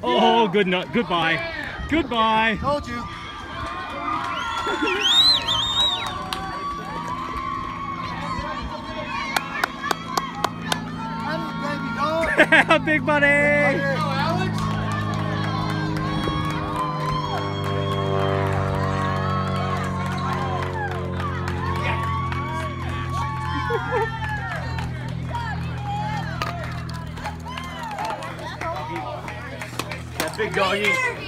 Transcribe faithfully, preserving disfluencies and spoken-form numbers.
Oh, good night. Goodbye. Goodbye. Told you. Big buddy! Go, Alex! That big doggy.